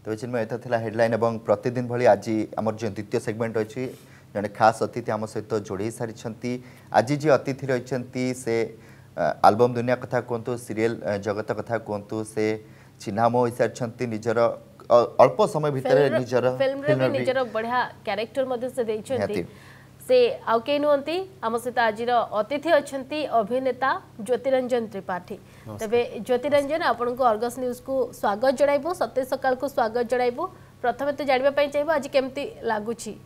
तो चिन्मय एता थिला हेडलाइन एवं प्रतिदिन भली आज आमर जो द्वितीय सेगमेंट अच्छी जड़े खास अतिथि आम सहित जोड़ी सारी आज जी अतिथि रही से आल्बम दुनिया कथा कहतु सीरियल जगत कथा कहतु से चिन्हाम हो सारी निजर अल्प समय भितर निजर बढ़िया कैरेक्टर से आउ के नुहति आम सहित आज अतिथि अच्छा अभिनेता ज्योतिरंजन त्रिपाठी तबे ज्योतिरंजन आपन को अर्गस न्यूज को स्वागत जणाइबो सत्य सकाल को स्वागत जणाइबो प्रथमे तो जानबा पई चाहबो आज केमती लागुची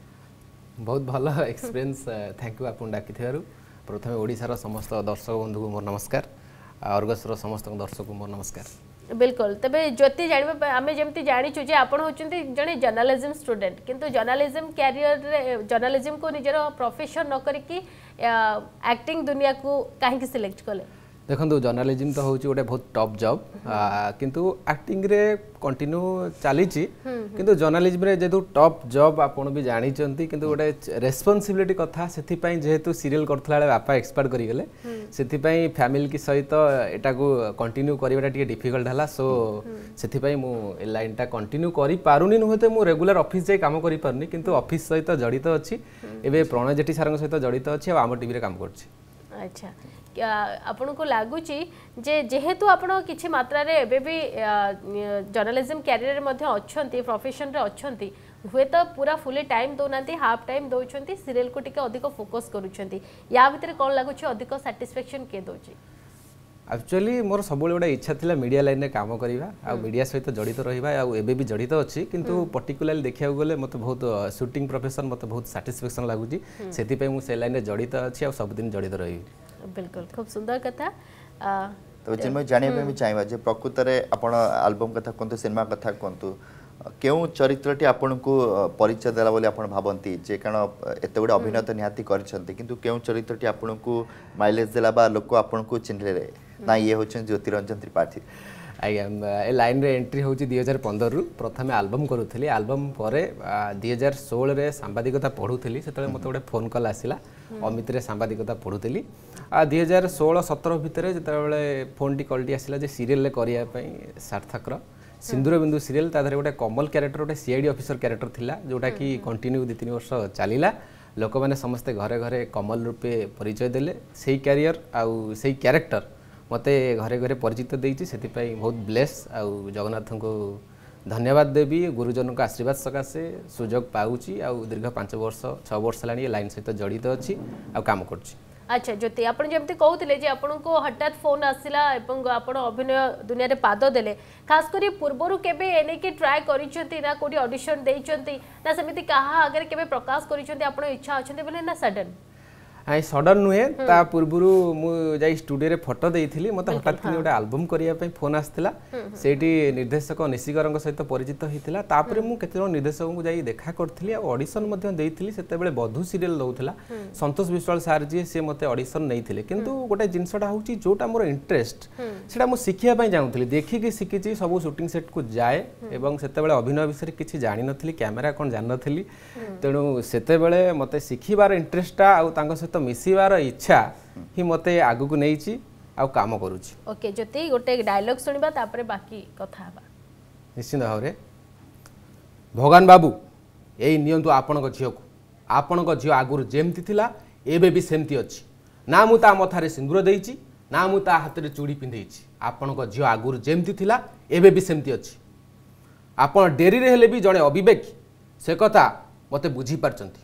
बहुत भल एक्सपीरियंस थैंक यू आपन डाकिथारु प्रथमे ओडिसा रो समस्त दर्शक बंधु को मोर नमस्कार अर्गस रो समस्त दर्शक को मोर नमस्कार बिल्कुल तबे ज्योति जानबा आमे जेमती जानिचु जे आपन होचंती जने जर्नलिज्म स्टूडेंट किंतु जर्नलिज्म कैरियर रे जर्नलिज्म को निजर प्रोफेशन न करिकि एक्टिंग दुनिया को काहे कि सिलेक्ट कले देखो जर्नलिज्म तो हूँ गोटे बहुत टफ जॉब किंतु एक्टिंग रे कंटिन्यू चली किंतु जर्नलिज्म रे जेतु टफ जॉब आपन भी जानी चंती किंतु गोटे रेस्पोंसिबिलिटी कथा सेथि पई जेहेतु सीरियल करथला बेले बापा एक्सपर्ट करी गेले सेथि पई फैमिली की सहित एटा को कंटिन्यू करिवाटा टिके डिफिकल्ट हला सो सेथि पई मु ए लाइनटा कंटिन्यू करि पारुनी नहोते मु रेगुलर ऑफिस जाई काम करि परनी किंतु ऑफिस सहित जड़ित अछि एबे प्रणय जेठी सारंग सहित जड़ित अछि आ आम टीवी रे काम करछि अच्छा आपन को लागुची जे जेहेतु आपण किछि मात्रा रे एबे भी जर्नलिज्म कैरियर मध्ये अछंती प्रोफेशन रे अछंती हुए तो पूरा फुली टाइम दोनांती हाफ टाइम दोछंती सीरियल को टिके अधिक फोकस करूछंती या भितर कोन लागुची अधिक सैटिस्फैक्शन के दोची एक्चुअली मोर सब गोटे इच्छा थिला मीडिया लाइन में काम करिवा आ मीडिया सहित जड़ित रहिबा आ एबे भी जड़ित अछि किंतु पर्टिकुलरली देखिया गले मते बहुत शूटिंग प्रोफेशन मते बहुत सैटिस्फैक्शन लागुची सेति पे मु से लाइन रे जड़ित अछि आ सब दिन जड़ित रही बिल्कुल खूब सुंदर कथा तो जिनमे जानिया पे भी चाहिबा जे प्रकृत रे आपण एल्बम कथा कोनतो सिनेमा कथा कोनतो केउ चरित्रटी आपण को परिचय देला बोली आपण भाबंती जे कारण एते गुडे अभिनय तो निहाती करछंती किंतु केउ चरित्रटी आपण को माइलेज देला बा लोक आपण को चिन्हले रे ना ये होछन ज्योतिरंजन त्रिपाठी आज्ञा ए लाइन रे एंट्री होची 2015 रु प्रथमे एल्बम करूथली एल्बम परे 2016 रे सांबादिकता पढुथली सेतले मते गोटे फोन कॉल आसिला अमित रे सांबादिकता पढुथली आ 2016 17 भितरे जेतेबेले फोन टी कॉल टी आसिला जे सीरियल ले करिया पई सार्थक रो सिंदूर बिंदु सीरियल ता धरे गोटे कमल कैरेक्टर गोटे सीआईडी ऑफिसर कैरेक्टर थिला जोटा कि कंटिन्यू 2-3 वर्ष चलीला लोक माने समस्त घरे घरे कमल रूपे परिचय देले सेही कैरियर आउ सेही कैरेक्टर मते घरे घरे परिचित देइछि सेति पई बहुत ब्लेस आउ जगन्नाथ को धन्यवाद देवी गुरुजन को आशीर्वाद सकाशे सुजोग पाउछि आउ दीर्घ 5 वर्ष 6 वर्ष लानी लाइन सहित जड़ित अछि आ काम करछि अच्छा ज्योति आपण जेमती कहउतिले जे आपण को हठात फोन आसिला एवं आपण अभिनय दुनिया रे पाद देले खास करी पूर्वरु केबे एने के ट्राई करिसंती ना कोडी ऑडिशन देइसंती ना समिति कहा अगर केबे प्रकाश करिसंती आपण इच्छा अछंती बोले ना सडन आई सडन नुहे ता पूर्वरु मु जाई स्टूडियो रे फोटो देइथिली मते हठात कि गोटे एल्बम करिया पई फोन आस्थिला सेठी निर्देशक निशिगरंग सहित परिचित हिथिला तापरे मु केते निर्देशक को जाई देखा करथिली आ ऑडिशन मध्ये देइथिली सेते बेले बधु सीरियल दउथिला संतोष विश्वाल सर जी से मते ऑडिशन नैथिले किंतु गोटे जिंसटा होउची जोटा मोर इंटरेस्ट सेटा मु सिखिया पई जाउथिली देखि कि सिखिची सब शूटिंग सेट को जाए एवं सेते बेले अभिनय विषय किछि जानि नथिली कैमरा कोन जानि नथिली तेनु सेते बेले मते सिखिबार इंटरेस्टटा आ तांग मिसिबार इच्छा ही मते आगु को नैची आ काम करूची ओके जति गोटे डायलॉग सुनिबा तापरे बाकी कथा हबा निश्चित भावरे भगवान बाबू एई नियंतु आपन को झियो को आपन को झियो आगुर जेमति थिला एबे भी सेमति अछि ना मु ता मथारे सिंदूर देइची ना मु ता हाथ रे चूड़ी पिंधेइची आपन को झियो आगुर जेमति थिला एबे भी सेमति अछि आपन डेरी रे हेले भी जणे अविवेक से कथा मते बुझी परचंती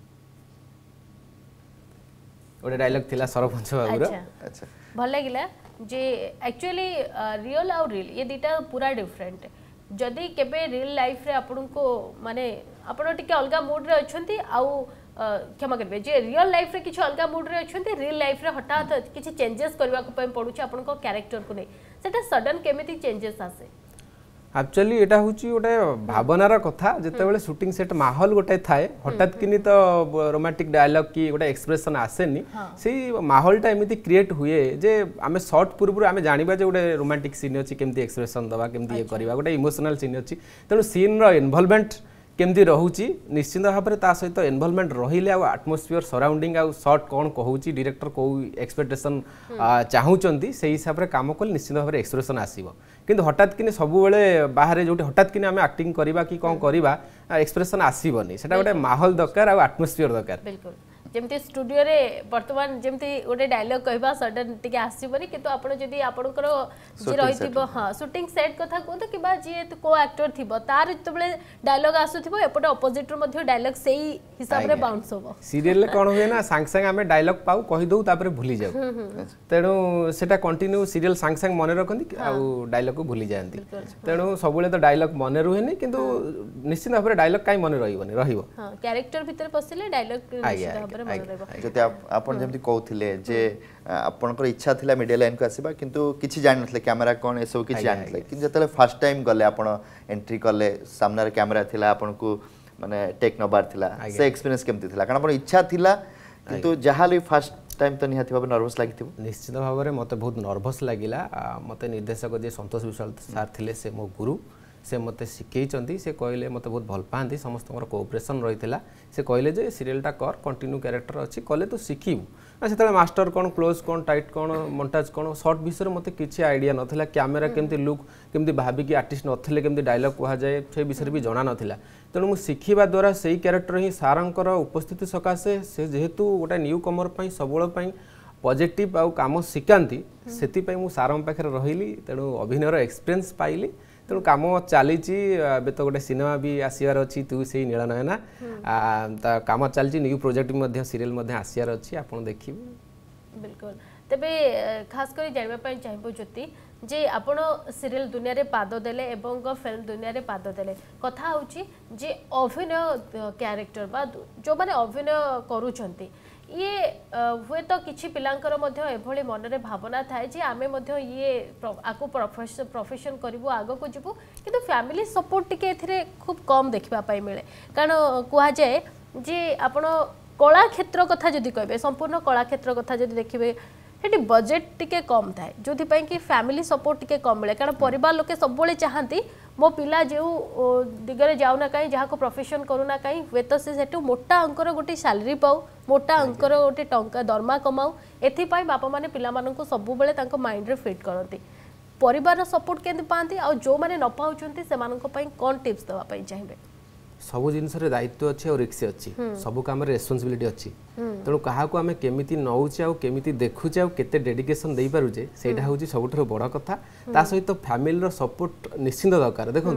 ओडे डायलॉग थिला सरपंच बाबूरा अच्छा भल लागिला जे एक्चुअली रियल और रियल ये दीटा पूरा डिफरेंट जदी केबे रियल लाइफ रे आपन को माने आपन टिके अलगा मूड रे अछंती आउ क्षमा करबे जे रियल लाइफ रे किछ अलगा मूड रे अछंती रियल लाइफ रे हठात किछ चेंजेस करबा को पय पडुची आपन को कैरेक्टर को नै सेटा सडन केमिति चेंजेस आसे एक्चुअली एटा होची गोटे भावनार कथा जेते बेले शूटिंग सेट माहौल गोटे थाए हठात किनी तो रोमांटिक डायलॉग की गोटे एक्सप्रेशन आसेनी सेही माहौलटा एमिति क्रिएट हुए जे आमे शॉर्ट पूर्व आमे जानिबा जे गोटे रोमांटिक सीन अछि केमति एक्सप्रेशन दबा केमति ये करबा गोटे इमोशनल सीन अछि तनो सीन रो इन्वॉल्वमेंट केमती रोचे निश्चित भाव में ता सहित इनवॉल्वमेंट रहिले आ एटमॉस्फियर सराउंडिंग आ शॉट कौन कहूची डायरेक्टर को एक्सपेक्टेशन चाहूचंती से हिसाब रे काम कले निश्चित भाव में एक्सप्रेशन आसीबो किंतु हठात किने सब बेले बाहर जो हठात किने आम एक्टिंग करवा कि कौन करवा एक्सप्रेशन आसीबनी सेटा गोटे माहौल दरकार आ एटमॉस्फियर दरकार बिल्कुल जमती स्टूडियो रे वर्तमान जमती गोटे डायलॉग कहबा सडन टिके आसीबनी किंतु आपण जदी आपणकर जे रहितिबो हां शूटिंग सेट कथा कोन कि बा जे को एक्टर थिबो तार जतबेले डायलॉग आसुथिबो एपटे अपोजिट रो मध्ये डायलॉग सेही हिसाब रे बाउंस होबो सीरियल ले कोन होय ना सांग सांग हमें डायलॉग पाऊ कहि दउ तापर भूली जाऊ तेणु सेटा कंटिन्यू सीरियल सांग सांग मने रखंती आ डायलॉग को भूली जायंती तेणु सबले तो डायलॉग मने रुहेनी किंतु निश्चित भाबरे डायलॉग काई मने रहिबनी रहिबो हां कैरेक्टर भीतर पसिले डायलॉग निश्चित भाबरे जति आपण जेमति कहउथिले जे आपनकर इच्छा थिला मीडिया लाइन को आसीबा किंतु किछि जानि नथले कैमरा कोन ए सब किछि जानि नथले किंतु जतले फर्स्ट टाइम गले आपण एंट्री करले सामने रे कैमरा थिला आपण को माने टेक नबार थिला से एक्सपीरियंस केमति थिला कारण आपण इच्छा थिला किंतु जहाली फर्स्ट टाइम तो निहाती भाबे नर्वस लागिथिबो निश्चित भाव में मते बहुत नर्वस लागिला मते निर्देशक जे संतोष विशाल सर थिले से मो गुरु से मते शिखैचंती से कहले मते बहुत भल पांती समस्त कोऑपरेशन रहितला से कहले जे सीरियलटा कर कंटिन्यू कैरेक्टर अछि कले तो शिखिबु सेतले मास्टर कोन क्लोज कोन टाइट कोन मोन्टाज कोन शॉर्ट विषय मते किछि आईडिया नथिला कैमरा केमती लुक केमती भाबी कि आर्टिस्ट नथिले केमती डायलॉग कहा जाए से विषय भी जणा नथिला तेणु मु शिखिबा द्वारा सेही कैरेक्टर ही सारंकर उपस्थिति सकासे से जेहेतु गोटा न्यू कमर पई सबुळ पई पॉजिटिव आउ काम शिखांती सेति पई मु सारंग पाखरे रहिली तेणु अभिनयर एक्सपीरियंस पाइली तेणु कम चली तो गोटे सिनेमा भी आसबार अच्छी तू से नीलनयना कम चलती न्यू प्रोजेक्ट सीरियल आसबार अच्छी आप देखिए बिल्कुल तेबे खास कर जानवाई चाहबो ज्योति जे आपण सीरियल दुनिया रे पाद देले एवं फिल्म दुनिया रे पाद देले कथा होची जे अभिनय कैरेक्टर बा जो माने अभिनय करूछंती ये हुए तो किछि पिलांकर मध्य एभली मन रे भावना थाए जे आमे मध्य ये आको प्रोफेशन करिवो आगो को जिवो किंतु फैमिली सपोर्ट टिके एथिरे खूब कम देखिबा पाई मिले कारण कुआ जाए जे आपण कला क्षेत्र कथा जदि कहबे संपूर्ण कला क्षेत्र कथा जदि देखिबे हेटी बजेट टिके कम थाए जोथि पई कि फैमिली सपोर्ट टिके कम मिले कारण परिवार लोके सबले चाहंती मो पिला जो दिगरे जाउना काई जहा को प्रोफेशन करूना काई वे तो से सेटू मोटा अंकर गोटे सैलरी पाऊ मोटा अंकर गोटे टंका दरमा कमाऊ एथि पई बापा माने पिला मानन को सब बेले तांको माइंड रे फिट करंती परिवार सपोर्ट केंति पांती आ जो माने न पाउचंती से मानन को पई कोन टिप्स दवा पई चाहिबे सब जिनस दायित्व अच्छी और रिक्स अच्छी सब काम रेस्पॉन्सिबिलिटी अच्छी तेणु क्या आम केमी नौचे आमी देखुचे आते डेडिकेशन दे पारुचे से सब बड़ कथा ता सहित फैमिली सपोर्ट निश्चिंत दरकार देखो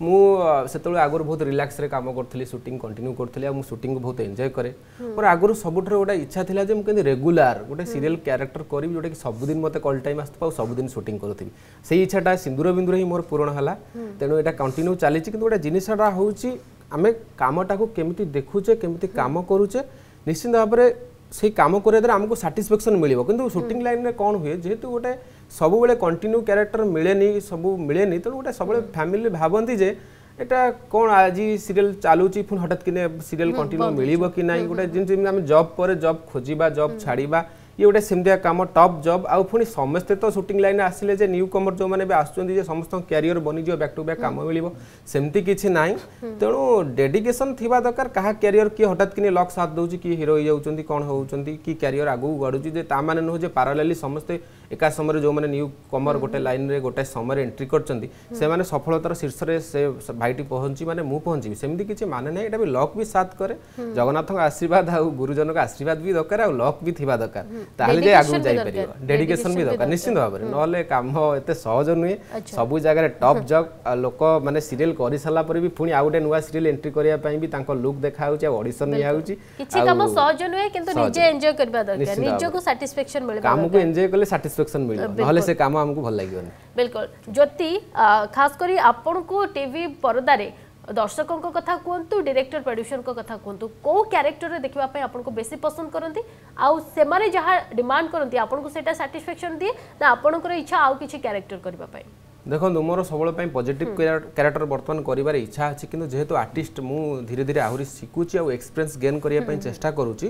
मुझे आगुरी बहुत रिलैक्स रे काम करी शूटिंग कंटिन्यू करी शूटिंग बहुत एंजॉय करे और आगुरी सब गोटे इच्छा था जो मुझे रेगुलर गोटे सीरियल कैरेक्टर करी जोटा कि सबुदिन मत कल टाइम आसता सबुदिन शूटिंग करी से इच्छाटा सिंदूर बिंदुर ही मोर पूरण है तेणु यहाँ कंटिन्यू चली गोटे जिनटा हूँ आमे कामटा को केमिति देखुचे केमिति काम करूचे निश्चित भाव में से काम करे द्वारा हमको सैटिस्फैक्शन मिलिबो किंतु शूटिंग लाइन में कौन हुए जेहेतु गोटे सब बेले कंटिन्यू कैरेक्टर मिलेनी सब मिलेनी तो गोटे सब फैमिली भावती जे एटा कौन आज सीरियल चलुची पुन हठात किने सीरियल कंटिन्यू मिलिबो कि नाही गोटे जिन आम जॉब पर जॉब खोजिबा जॉब छाड़ीबा ये गोटे सेमतिया काम टॉप जॉब आउ पुणी समस्ते तो शूटिंग लाइन आसिले जे न्यू कमर जो मैंने भी आसुचंदी जे समस्त कैरियर बनी जो बैक टू बैक काम मिलिबो सेमती किछि नाही तेणु डेडिकेशन थिबा दरकार कहा कैरियर की हठात किने लक साथ दउची कि हीरो हो जाउचंदी कोन होउचंदी कि कैरियर आगु गडुची जे ता माने न हो जे पैरेलली समस्ते एका समय जो मैंने न्यू कमर गोटे लाइन रे गोटे समय एंट्री करचंदी से माने सफलतार शीर्ष रे से भाईटी पहुंची माने मु पहुंची सेमती किछि माने नै एटा भी लक भी साथ करे जगन्नाथ आशीर्वाद आ गुरुजन का आशीर्वाद भी दरकार आ लक भी थिबा दरकार ताहले जे आगु जाई परियो डेडिकेशन भी दरकार निश्चित भाव में नले काम एते सहज नुए सब जगह टॉप जॉब लोक माने सीरियल करि सला पर भी पुनी आ गोटे नुवा सीरियल एंट्री करिया पई भी तांको लुक देखा होची ऑडिशन निया होची किछि काम सहज नुए किंतु निजे एन्जॉय करबा दरकार निजे को सैटिस्फैक्शन मिले काम को एन्जॉय करले सैटिस्फैक्शन मिले नहले से काम हमको भल लागियोनी बिल्कुल ज्योति खास करी आपन को टीवी पर्दा रे दर्शकों को कथा कहतु डायरेक्टर प्रोड्यूसर को कथा कहतु को कैरेक्टर देखा आपन को बेसी पसंद करती आउ से माने जहाँ डिमांड करती आपन को सेटा सैटिस्फैक्शन दिए ना आपन को इच्छा आउ किछि कैरेक्टर करबा पई देखो मोर सब पॉजिटिव कैरेक्टर बर्तमान कर इच्छा अच्छी कि जेहेतु आर्टिस्ट मु धीरे धीरे आहरी शिखुची आ एक्सपीरियंस गेन करने चेष्टा करुच्ची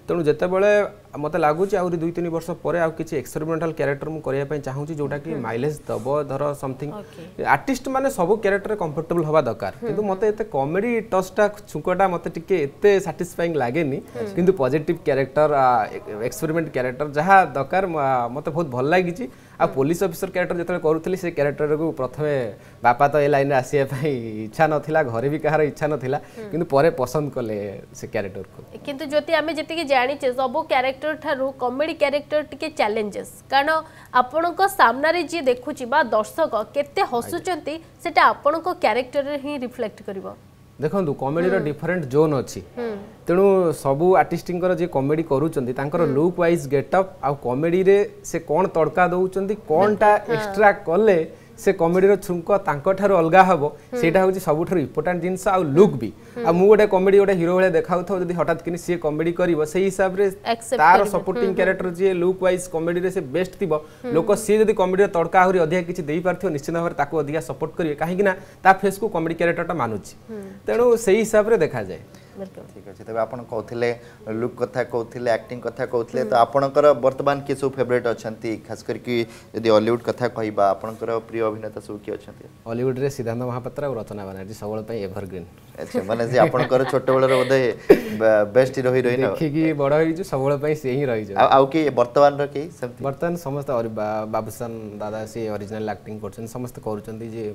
तेणु जितेबाला मत लगुच आउरी 2-3 वर्ष पर आउ किसी एक्सपेरिमेंटल कैरेक्टर मु करिया पई चाहूची जोटा कि माइलेज दब धर समथिंग आर्टिस्ट माने सब कैरेक्टर कंफर्टेबल हवा दरकार किंतु मते एते कॉमेडी टचटा छुकटा मते टिके एते सैटिस्फाइंग लागेनी किंतु पॉजिटिव कैरेक्टर एक्सपेरिमेंट कैरेक्टर जहाँ दरकार मते बहुत भल लागिची आ पुलिस ऑफिसर कैरेक्टर जतले करूथली से कैरेक्टर को प्रथमे बापा तो ए लाइन रे आसीया पई इच्छा नथिला घरे भी कहार इच्छा नथिला किंतु परे पसंद कले से कैरेक्टर को किंतु जोती आमे जति के जानि छे सब कैरेक्टर थारु कॉमेडी कैरेक्टर टिके चैलेंजेस कारण आपण को सामना रे जे देखुची बा दर्शक केते हसुचंती सेटा आपण को कैरेक्टर रे ही रिफ्लेक्ट करबो देखो कॉमेडी रो डिफरेंट जोन अच्छी तेणु सबू आर्टिस्टर जी कॉमेडी करूँ लुक वाइज गेटअप आ कॉमेडी रे से कौन तड़का दौरान कौन टा एक्स्ट्रा कले से कॉमेडी रो छुंक तांको अलग हम सेटा हूँ सब इम्पोर्टाट जिनस आ लुक भी आ मु गोटे कॉमेडी गोटे हिरो भाई देखा जब हठात कि सी कॉमेडी कर से हिसाब से तार सपोर्टिंग कैरेक्टर जी लुक वाइज कॉमेडी रे से बेस्ट थी लोक सी जब कॉमेडी तड़का आहरी अधिक किसी दे पार निश्चित भाव में अधिक सपोर्ट करेंगे कहीं फेस को कॉमेडी कैरेक्टर मानुची तेणु से हिसाब से देखा जाए ठीक अच्छे तेज आप कहते लुक कथा कहते एक्टिंग कथा कहते तो आपणकर वर्तमान किए सब फेवरेट अच्छा खास करके यदि हॉलीवुड कथा कहबा आपणकर प्रिय अभिनेता सब किए अच्छा हॉलीवुड रे सिद्धांत महापात्र और रचना बनर्जी सब एवरग्रीन अच्छा माने जे आपणकर छोट बेलर बोधे बेस्ट हीरो हीरोइन देखिकी बड़ होई सब से ही रही आउ कि वर्तमान रो के वर्तमान समस्त बाबूसान दादा से ओरिजिनल एक्टिंग करछन समस्त करूछन जे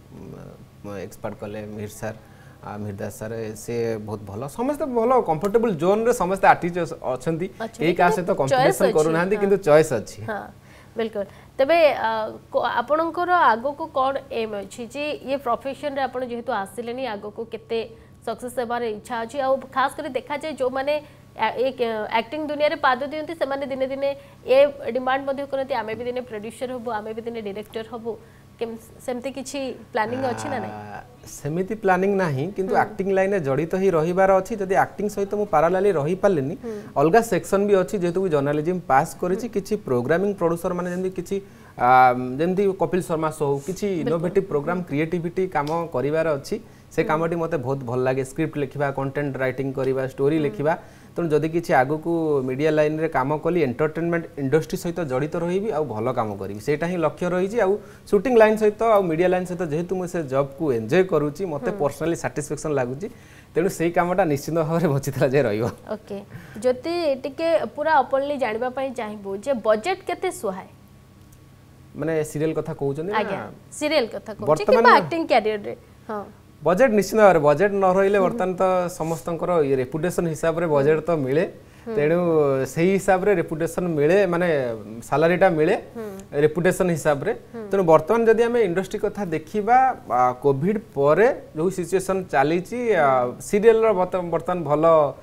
एक्सपर्ट कले मिहिर सर मिहिरदास सर से बहुत भल समस्त भल कंफर्टेबल जोन रे समस्त आर्टिस्ट अछंती एई का से तो कंपटीशन करू नांदी किंतु चॉइस अछि हां बिल्कुल तबे आपनकर आगो को कोन एम अछि जे ये प्रोफेशन रे आपन जेहेतु आसिलेनी आगो को केते सक्सेस हेबार इच्छा अछि आ खास कर देखा जाय जो माने एक एक्टिंग दुनिया रे पाद दियंती से माने दिने दिने ए डिमांड मध्ये करती आमे भी दिने प्रोड्यूसर हबो आमे भी दिने डायरेक्टर हबो सेमती किछि प्लानिंग अछि ना नै सेमिति प्लानिंग नाही किंतु एक्टिंग लाइन रे जड़ित ही रहिबार अछि जदि एक्टिंग सहित मु पैरेलली रहि पालेनी अलगा सेक्शन भी अछि जेतु जर्नलिज्म पास करिछि किछि प्रोग्रामिंग प्रोड्यूसर माने जेंति किछि जेंति कपिल शर्मा शो किछि इनोवेटिव प्रोग्राम क्रिएटिविटी काम करिवार अछि से कामटी मते बहुत भल लागे स्क्रिप्ट लिखिबा कंटेंट राइटिंग करिबा स्टोरी लिखिबा तेणु जदि किसी आगु को मीडिया लाइन रे काम कली एंटरटेनमेंट इंडस्ट्री सहित जड़ित रही आ भल काम करी सेटा ही लक्ष्य रही शूटिंग लाइन सहित आ मीडिया लाइन सहित जेहेतु मुझे जॉब को एंजॉय करूची मते पर्सनली सैटिस्फैक्शन लागुची तेणु से कामटा निश्चित भाव में बचितला जे रहिबो ओके जति टिके पूरा ओपनली जानिबा पई चाहिबो जे बजेट केते सुहाय माने सीरियल कथा कहउछन आज्ञा सीरियल कथा कहउछ कि एक्टिंग कैरियर रे हां बजेट निश्चित भाव बजेट न रही बर्तमान तो समस्त रेपुटेशन हिसाब रे बजेट तो मिले तेणु से हिसाब रे रेपुटेशन मिले माने सालारीटा मिले रेपुटेशन हिसाब रे तेणु बर्तमान जदि आम इंडस्ट्री कथा देखा कोविड पर जो सिचुएशन चली सीरियल बर्तमान भल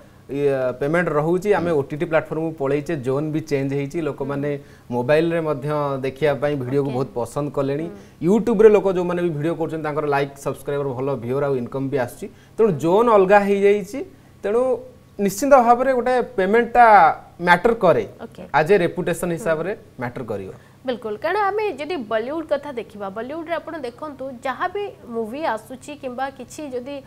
पेमेंट रोचे आम ओटीटी प्लाटफॉर्म पलैचे जोन भी चेंज होती लोक मैंने मोबाइल रे देखापी वीडियो को बहुत पसंद कले यूट्यूब रे लोक जो मैंने भी वीडियो कर लाइक सब्सक्राइबर भल व्यूअर आ इनकम भी आसुची तेणु जोन अलग हो जाइए तेणु निश्चित भाव में गोटे पेमेंटा मैटर करे आज ए रेपुटेशन हिसाब रे मैटर करियो बिल्कुल कारण आम जदि बॉलीवुड कथा देखा बॉलीवुड रे आपण देखंतु जहाँ भी मूवी आसुची किंबा किछि जदि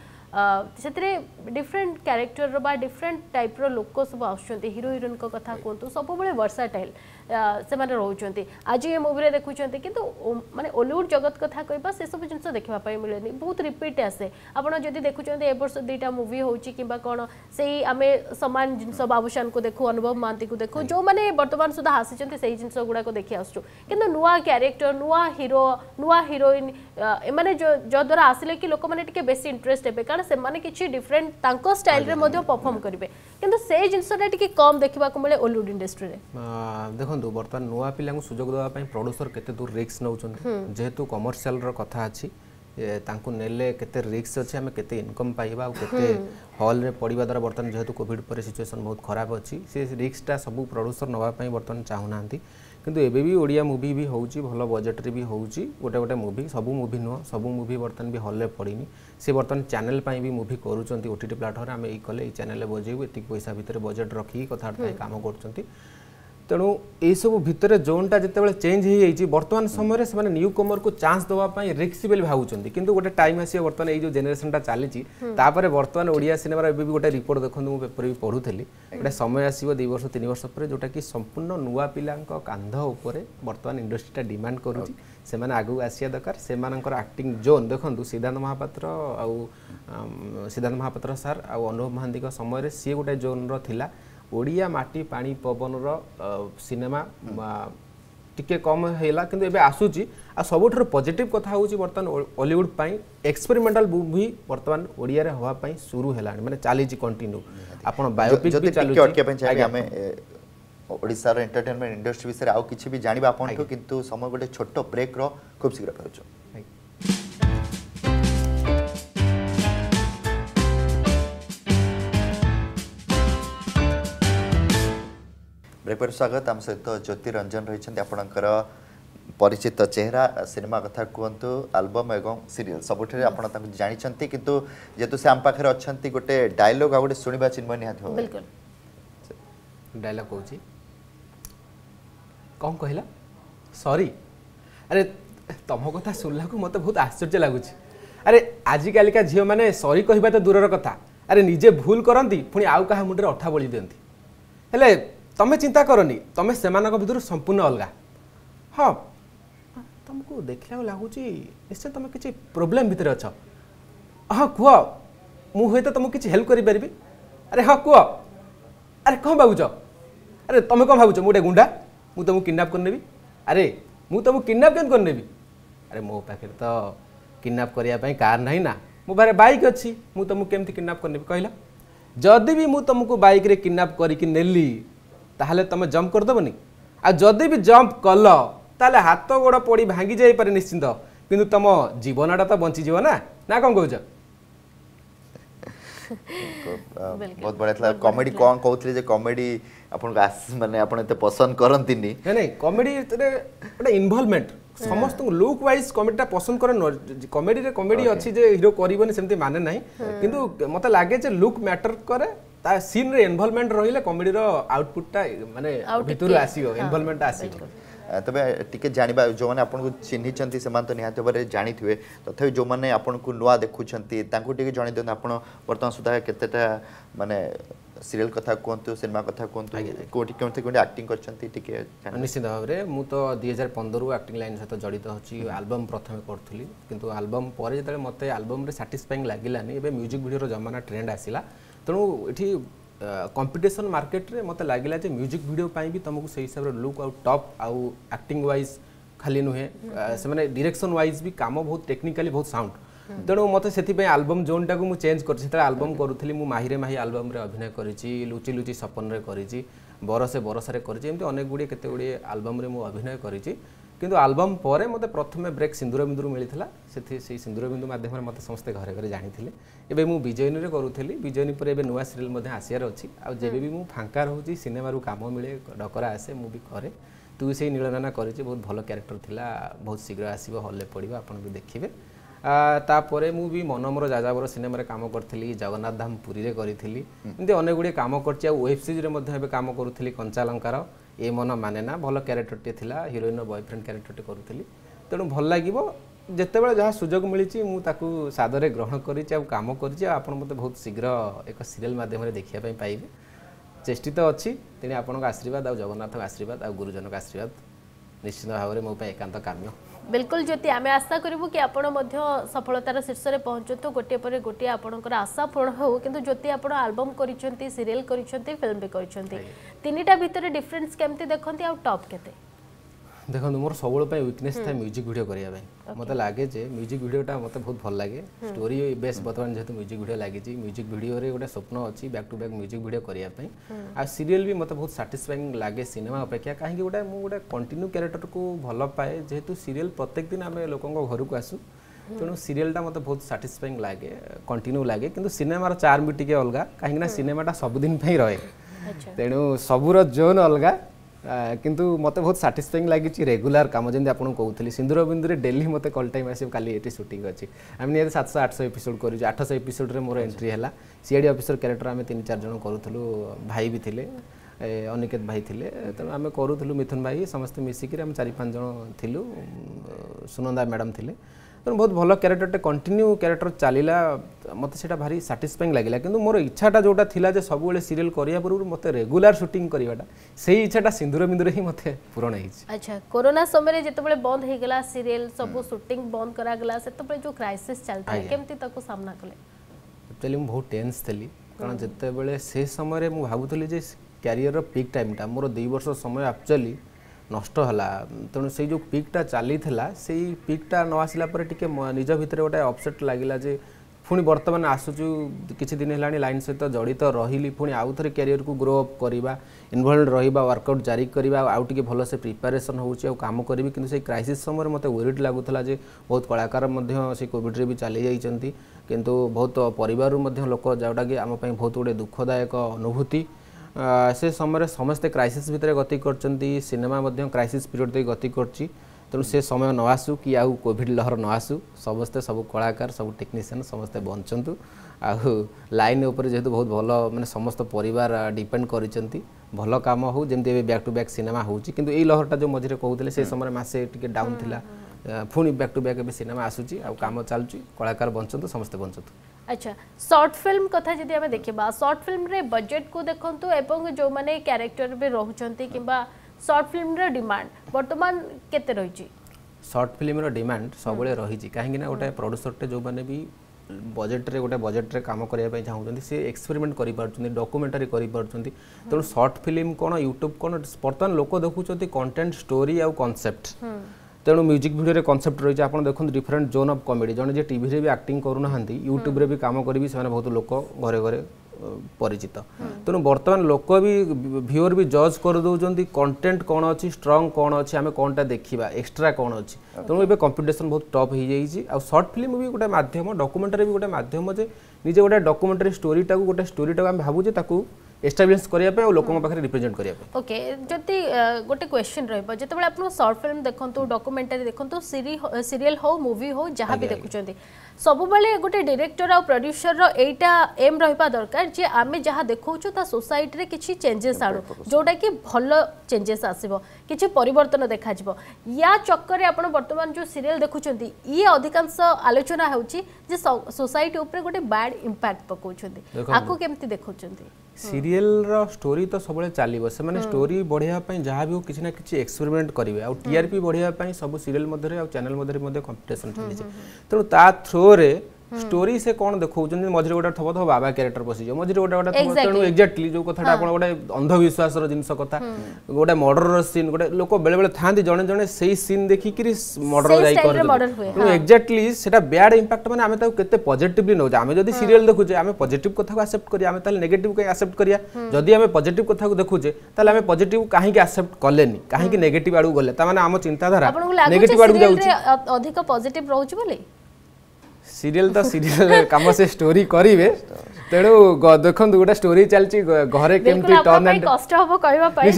से डिफरेंट कैरेक्टर बा डिफरेंट टाइप रो लोक सब आसुचंती हीरो हीरोइन को कथा कहतु सब बळे वर्साटाइल से माने रहउचंती आज ये मूवी रे देखुचंती किंतु माने हॉलीवुड जगत कथा कहबा से सब जिंस देखबा पई मिलेनी बहुत रिपीट आसे आपण जदि देखुचंती ए वर्ष दुईटा मूवी होउची किंबा कोन सेही आमे समान जिंस बाबूशान को देखु अनुभव मानती को देखु जो माने वर्तमान सुधा हासिचंती सेही जिंस गुडा को देखि आसु किंतु नुवा कैरेक्टर नुवा हीरो नुवा हीरोइन ए माने जो द्वारा आसिले कि लोक माने टिके बेसी इंटरेस्ट हेबे कारण से माने किछि डिफरेंट तांको स्टाइल रे मध्ये परफॉर्म करिवे किंतु से जिंसटा टिके कम देखबा को मिले हॉलीवुड इंडस्ट्री रे देखंतु बर्तमान नुआ पिला को सुजोग देवा पई प्रोड्यूसर केते दूर रिस्क नउचंती जेहेतु कमर्शियल रो कथा अछि तांको नेले केते रिस्क अछि हमें केते इनकम पाइबा आ केते हॉल रे पडिबा द्वारा बर्तमान जेहेतु कोविड पर सिचुएशन बहुत खराब अछि से रिस्कटा सब प्रोड्यूसर नवा पई बर्तमान चाहुनांती किंतु एबे भी ओडिया मूवी भी होउची भलो बजेट रे भी होउची गोटे गोटे मूवी सब मूवी नुह सब मूवी बर्तमान भी हॉल रे पड़ीनी से बर्तमान चैनल पई भी मूवी करूचंती ओटीटी प्लाटफॉर्म आमे ई कले ई चैनल रे बजेबु एतिक पैसा भीतर बजेट रखी कथा काम करचंती तेणु सब भितर जोनटा जिते चेंज हो जाइए बर्तमान समय से न्यू कमर को चांस देवाई रिक्स बोली भावुं कि गोटे टाइम आस बर्तमान ये जो जेनेरेशनटा चली बर्तमान ओडिया सिनेमार भी गोटे रिपोर्ट देखो मुझे पेपर भी पढ़ुली गोटे समय आसो 2 वर्ष 3 वर्ष पर जोटा कि संपूर्ण नुआ पिला कांध उपर बर्तमान इंडस्ट्रीटा डिमांड करुँच से आगू आसिया दरकार से एक्टिंग जोन देखो सिद्धांत महापात्र सिद्धांत महापात्र सार आ अनुभव महांती समय सी गोटे जोन रा ओडिया माटी पानी पवन सिनेमा टिके कम हैला किंतु एबे आसुची आ सबुठर पॉजिटिव कथा होची बर्तमान हॉलीवुड पई एक्सपेरिमेंटल मूवी बर्तमान ओडिया रे होवा पई शुरू हैला माने चाली जी कंटिन्यू आपण बायोपिक भी चालू छी अटके पई चाहि हमें ओडिसा रो एंटरटेनमेंट इंडस्ट्री विषय आउ किछि भी जानिबा आपण तो किंतु समय गोटे छोटो ब्रेक रो खूब शीघ्र परछो ब्रेक पर स्वागत आम सहित ज्योति रंजन रही आपणकर परिचित चेहरा सिनेमा कथा कहतु एल्बम एवं सीरियल सबुठे आप जानी किंतु जेतु से आम पाखे अच्छा गोटे डायलॉग आ गोटे शुणा चिन्मय निहाती बिल्कुल डायलॉग कहूँ कौन कहला सॉरी अरे तुम कथा शुणला को मत बहुत आश्चर्य लगुच अरे आजिकालिका झील मैंने सॉरी कहवा तो दूर कथा अरे निजे भूल करती पुणी आउ क्या मुंडे अठा बोली दिखती हेले तमें चिंता करनी तमें से भर संपूर्ण अलग हाँ तुमको देखला लगुच निश्चय तुम किसी प्रोब्लेम भितर अच्छ हाँ कह मुझे तो तुमको किसी हेल्प करी अरे हाँ कह अरे कौन भावुच अरे तुम कौन भावुच मुझे गुंडा मुझे तुमको किडनैप करनेबी अरे मुझे तुमको किडनैप कें करनेबी अरे मो पाखे तो किडनैप करने कार ना ना मो पाखे बाइक अच्छी मुझे तुमको केमती किडनैप करनेबी कहला जदि भी मुझे तुमको बाइक रे किडनैप करके नेली ताहले तुम जंप करदेवनी आ जदि भी जंप कल ताहले हाथ गोड़ पड़ी भांगी जाई पारे निश्चिंत किंतु तुम जीवनटा तो बंची जीव ना कौन कहूच बहुत बढ़िया कॉमेडी कौन कहते जे कॉमेडी आपन माने आपन एते पसंद करंती नहीं कॉमेडी गोटे इनवॉल्वमेंट समस्त लुक वाइज कॉमेडीटा पसंद करे कॉमेडी रे कॉमेडी अच्छी जे हीरो करबनी सेमती माने नहीं किंतु मते लागे जे लुक मैटर करे ता सीन रे इन्वॉल्वमेंट रहिले कॉमेडी रो आउटपुटटा माने भितर आसीयो इन्वॉल्वमेंट आसीयो तबे टिके जानिबा जो माने आपन को चिन्ही चंती समान तो निहाते बारे जानी थिवे तथै जो माने आपन को नुआ देखु चंती तांको टिके जणी देन आपन वर्तमान सुधा केतेटा माने सीरियल कथा कहतु सिनेमा कथा कहतु कोठी केमते कोठी एक्टिंग करचंती टिके निश्चित भाव रे मु तो 2015 रु एक्टिंग लाइन सहित जड़ित होची एल्बम प्रथमे करथुली किंतु एल्बम परे जतले मते एल्बम रे सैटिस्फाइंग लागिलानी एबे म्यूजिक वीडियो रो जमाना ट्रेंड आसिला तेणु ये कंपटीशन मार्केट रे मत लगिला जे म्यूजिक वीडियो पाई भी तुमको से हिसाब रे लुक आउ टॉप आउ एक्टिंग वाइज खाली नुहे से माने डायरेक्शन वाइज भी काम बहुत टेक्निकली बहुत साउंड तेणु मत से एल्बम जोनटा को चेंज कर एल्बम करूली मु माही रे माही एल्बम रे अभिनय करिछि लुचि लुचि सपन रे करिछि बरसे बरसरे करिछि एमती अनेक गुडी केते गुडी एल्बम रे मु अभिनय करिछि किंतु एल्बम परे मते प्रथमे ब्रेक सिंदूर बिंदु मिलता से सिंदूर बिंदु माध्यम मते समस्ते घरे घरे जानी एबे मु विजयनी रे करूथली विजयनी पर एबे नुआ सीरियल मध्य आसियार अछि आ जेबे भी मु फांका रहउछि सिनेमा रु काम मिले डकरा आसे मु भी करे तू से नीलनाना करिछि बहुत भलो कैरेक्टर थिला बहुत शीघ्र आसीबो हॉल ले पड़िबो आपण भी देखिबे तापरे मु भी मनमर जाजाबर सिनेमा रे काम करथली जगन्नाथ धाम पुरी रे करिथली एमती अनेक गुडी काम करछि आ वेब सीरीज रे मध्य एबे काम करूथली कंचालंकार ए मन माने ना भल क्यारेक्टरटे थिला हिरोइन बॉयफ्रेंड क्यारेक्टरटे करूथली तेणु भल लागिबो जेतेबेले जहाँ सुजोग मिली मु ताकू सादरे ग्रहण करिछि आ काम करिछि आपण मते बहुत शीघ्र एक सीरियल माध्यम रे देखिया पई पाइबे चेष्टित अछि तेने आपनक आशीर्वाद आ जगन्नाथ आशीर्वाद आ गुरुजनक आशीर्वाद निश्चित भाव में मो पई एकांत काम्य बिल्कुल ज्योति आम आशा करूँ कि आपण सफलतार शीर्ष में पहुँचतु गोटे पर गोटे आपणकर आशा पूर्ण हो किंतु ज्योति आप एल्बम करिसेंती सीरियल करिसेंती फिल्म भी करिसेंती तीनिटा भितर डिफरेंस केमती देखंती आ टॉप केते देखो मोर सब वीकनेस था म्यूजिक वीडियो करने मत लगे जे म्यूजिक वीडियोटा मत बहुत भल लगे स्टोरी बेस बर्तमान जेहेतु म्यूजिक वीडियो लगी म्यूजिक वीडियो रे गोटे स्वप्न अच्छी back to back music video करने आ सीरियल भी मत बहुत साटिस्फाइंग लगे सिनेमा अपेक्षा कहीं गोटे मुझे कंटिन्यू कैरेक्टर को भल पाए जेहेतु सीरियल प्रत्येक दिन आम लोक घर को आसू तेणु सीरियलटा मत बहुत साटिस्फाइंग लगे कंटिन्यू लगे किंतु सिनेमार चार्म भी टिके अलग कहीं सिनेमाटा सबुदिन रहे तेणु सबूर जोन अलग किंतु मत बहुत साटिस्फाइंग लगी रेगुलर कम जमी आपको कहते सिंदूर बिंदु डेली मत कल टाइम आस काली ये सुटिंग अच्छी आम निहत 700-800 एपिसोड कर 800 एपिसोड रे मोर एंट्री है सीआईडी ऑफिसर कैरेक्टर आम 3-4 जन करूँ भाई भी थे अनिकेत भाई थिले तेणु आम करूँ मिथुन भाई समस्ते मिसिक आम 4-5 जन थिलु सुनंदा मैडम थिले तेणु बहुत भल क्यारेक्टरटे कंटिन्यू क्यारेक्टर चलला मत से भारी साटिस्फाइंग लगे कि मोर इच्छाटा जोटा थिला जे सब सीरियल करिया पूर्व मत रेगुलर शूटिंग करवाटा से इच्छाटा सिंदूर बिंदुर ही मत पूरण हो। अच्छा कोरोना समय जिते बंद हो गला सीरियल सब शूटिंग बंद करा गला से जो क्राइसिस चलता है केमती ताको सामना कले एक्चुअली मु बहुत टेंस थी कारण जिते बड़े से समय मु भाबुतली जे कैरियर पीक टाइमटा मोर 2 वर्ष समय एक्चुअली नष्ट है तेणु से जो पीकटा चली से पीकटा न आसला टिके निज भितर गोटे अपसेट लगिला जे पुणी बर्तमान आसुचु किछि दिन है लाइन सहित जड़ित रही पुणी आउ थे कैरियर को ग्रो अप करवा इनवल्व रहा वर्कआउट जारी करवा आउ टिके भल से प्रिपेरेसन होउछि काम करी कि से क्राइसिस समय मत वरीड लगुला जे बहुत कलाकार से कोविड रे भी चली जाइछंती किंतु बहुत परिवार लोक जोटा कि आम बहुत गोटे दुखदायक अनुभूति से समय समस्ते क्राइसिस भितर गति करचंती सिनेमा क्राइसिस पीरियड तक गति करची तेणु से समय न आसू कि आउ कोविड लहर न आसू समस्ते सब कलाकार सब टेक्नीशियन समस्ते बंचंतु आउ लाइन उपर जेहेतु बहुत भल माने समस्त परिवार डिपेंड करिसंती भल काम हो जमती बैक टू बैक सिनेमा होची किंतु ए लहरटा जो मझिरे कहउतले से समय मासे टिके डाउन थिला पुणी बैक टू बैक सिनेमा आसूची आ काम चलुची कलाकार बंचंतु समस्ते बंचंतु। अच्छा शॉर्ट फिल्म कथा जदि आमे देखिबा शॉर्ट फिल्म रे बजेट को देखंतु एवं जो माने कैरेक्टर भी रहउचंती किबा शॉर्ट फिल्म रे डिमांड वर्तमान केते रहिची शॉर्ट फिल्म रो डिमांड सबले रहिची काहेकि ना गोटे प्रोड्यूसर टे जो माने भी बजेट रे गोटे बजेट रे काम करिया पई चाहउचंती से एक्सपेरिमेंट करि पारचंती डॉक्यूमेंटरी करि पारचंती तेणु शॉर्ट फिल्म कोन यूट्यूब कोन वर्तमान लोक देखुचंती कंटेंट स्टोरी आ कांसेप्ट तेणु म्यूजिक वीडियो रे कांसेप्ट रही आप देखो डिफरेंट जोन ऑफ कॉमेडी जन जे टीवी रे भी एक्टिंग करूना यूट्यूब रे भी काम करी से बहुत लोक घरे घरे परिचित तेणु बर्तमान लोक भी व्यूअर भी जज कर दौरान कंटेंट कौन अच्छी स्ट्रंग कौन अच्छी आम कौनटा देखा एक्सट्रा कौन अच्छी तेणु ये कंपिटिशन बहुत टफ हो जाइए आ शॉर्ट फिल्म भी गोटे माध्यम डॉक्यूमेंटरी भी गोटे माध्यम जे निजे गोटे डॉक्यूमेंटरी स्टोरीटा गोटे स्टोरीटा आम भावुचे ताकू एस्टाब्लिश करिया पे और लोकन पाखरे रिप्रेजेंट करिया पे ओके जति गोटे क्वेश्चन रहबो जेतेबेले आपन शॉर्ट फिल्म देखंतु डॉक्यूमेंटरी देखंतु सीरियल हो मूवी हो जहां भी देखुचंती सब बेले गोटे डायरेक्टर और प्रोड्यूसर रो एटा एम रहबा दरकार जे आमे जहां देखौछु ता सोसाइटी रे किछि चेंजेस आरो जोटा कि भलो चेंजेस आसीबो किछि परिवर्तन देखा जिवो या चक्कर रे आपण वर्तमान जो सीरियल देखुचंती ये अधिकांश आलोचना होउची जे सोसाइटी ऊपर गोटे बैड इंपैक्ट पकोउचंती आको केमति देखुचंती सीरियल रो स्टोरी तो सबले चलिबो से माने स्टोरी बढ़िया पई जहां भी किछि ना किछि एक्सपेरिमेंट करिवे आ टीआरपी बढ़िया पई सब सीरियल मध्ये आ चैनल मध्ये कंपटीशन चलिছে तेणु ता थ्रो रे स्टोरी से कौन देखौछन मझिरे गोटा थबो तो बाबा कैरेक्टर पसी जो मझिरे गोटा तेणु एक्जेक्टली जो कथाटा आपण गोटे अंधविश्वास रो जिंस कथा गोटे मर्डर रो सीन गोटे लोक बेले बेले थांती जणे जणे सेही सीन देखि कि मर्डर जाई कर एक्जेक्टली सेटा बैड इंपैक्ट माने आमे ता केते पॉजिटिवली नो आमे जदी सीरियल देखुचे आमे पॉजिटिव कथा को एक्सेप्ट करिया आमे ताले नेगेटिव के एक्सेप्ट करिया जदी आमे पॉजिटिव कथा को देखुचे ताले आमे पॉजिटिव काहे के एक्सेप्ट करलेनी काहे कि नेगेटिव आडू गले ता माने आम चिंताधारा नेगेटिव आडू जाउची अधिक पॉजिटिव रहउची बोले सीरियल तो सीरियल काम से स्टोरी करिवे तेणु देखो गोटे स्टोरी चलची घरे केमती टर्न एंड कष्ट हो कहबा पई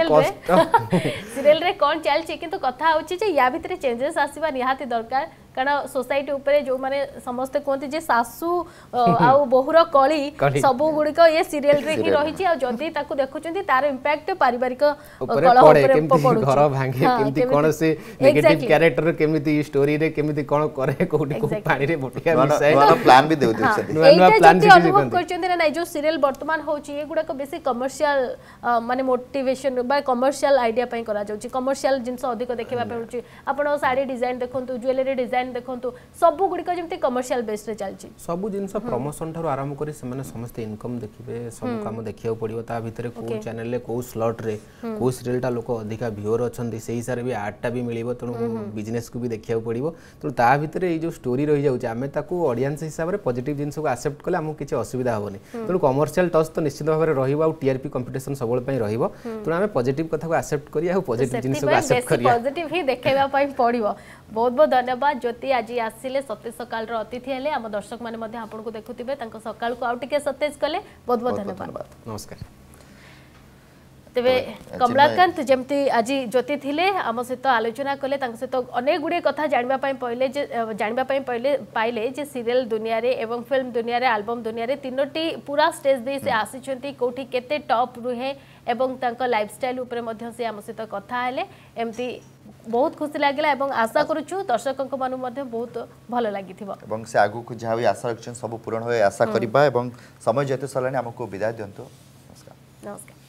सीरियल रे कोन चलची किंतु कथा होची जे या भितरे चेंजेस आसीबा निहाती दरकार कारण सोसाइटी ऊपर जो माने समस्त कहते जे सासू आ बहुर कली सब गुडी को ये सीरियल रे ही रही आ जदी ताकू देखुचंती तार इंपैक्ट पारिवारिक कलह ऊपर पडु घर भांगे केमती कोन से नेगेटिव कैरेक्टर केमती स्टोरी रे केमती कोन करे कोठी को पानी रे बोटिया मिसाय नो प्लान भी देउ दिसती नो प्लान जी अनुभव करचंती ना जो सीरियल वर्तमान होची ये गुडा को बेसी कमर्शियल माने मोटिवेशन बाय कमर्शियल आईडिया पई करा जाउची कमर्शियल जिंस अधिक देखिबा पे होची आपण साड़ी डिजाइन देखंतु ज्वेलरी डिजाइन देखंतु सब गुडी को जेमती कमर्शियल बेस रे चलची सब जिंस प्रमोशन थारो आरंभ करी से माने समस्त इनकम देखिबे सब काम देखियो पड़ियो ता भितरे को चैनल ले को स्लॉट रे को सीरियल टा लोक अधिका व्यूअर अछंती सेही हिसाब भी आर्ट टा भी मिलिबो तणु बिजनेस को भी देखियो पड़ियो तो ता भितरे ए जो स्टोरी रही जाउची आमे ताकू ऑडियंस हिसाब रे पॉजिटिव जिंस को एक्सेप्ट कले हमहु किछि असुविधा होबनी तणु कमर्शियल टच तो निश्चित भाव रे रहिबो आ टीआरपी कंपटीशन सबल पई रहिबो तणु आमे पॉजिटिव कथा को एक्सेप्ट करिया आ पॉजिटिव जिंस को एक्सेप्ट करिया पॉजिटिव ही देखेबा पई पड़िबो बहुत बहुत धन्यवाद ज्योति आज आसिले सतेज सकाल रो अतिथि हेले आम दर्शक माने मध्ये आपन को देखुतिबे तांको सकाल को आउटिके सतेज कले बहुत बहुत धन्यवाद नमस्कार तेबे कमलाकांत जेमती आज ज्योति थिले आम सहित आलोचना कले तांको सहित अनेक गुडे कथा जानिबा पई पाइले जे सीरियल दुनिया रे एवं फिल्म दुनिया रे एल्बम दुनिया रे तीनोटी पूरा स्टेज दे से आसीचंती कोठी केते टॉप रुहे एवं तांको लाइफस्टाइल ऊपर मध्य से आम सहित कथा हेले एमती बहुत खुशी लगे आशा करूँ दर्शकों मानू बहुत भल लगी से आगु को जहाँ भी आशा रखते सब पूरण हुए आशा करवा समय जेते सरलानी आमको विदाय दिंतु नमस्कार। नमस्कार।